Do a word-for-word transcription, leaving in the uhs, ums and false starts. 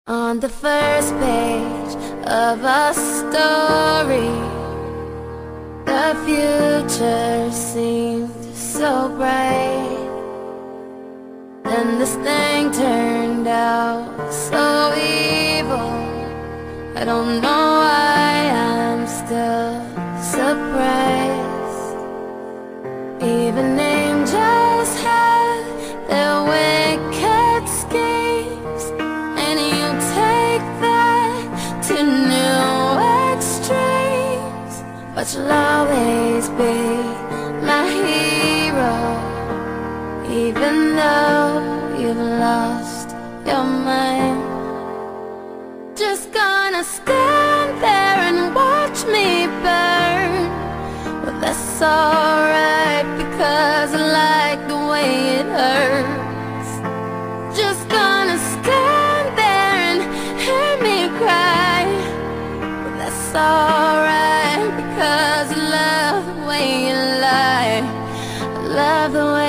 On the first page of a story, the future seemed so bright. Then this thing turned out so evil. I don't know why I'm still surprised. Even angels have their wicked schemes, and you take that to new extremes. But you'll always be my hero, even though you've lost your mind. Just gonna stand there and watch me burn. Well, that's alright, because I like the way it hurts. Just gonna stand there and hear me cry. Well, that's alright, because I love the way you lie. I love the way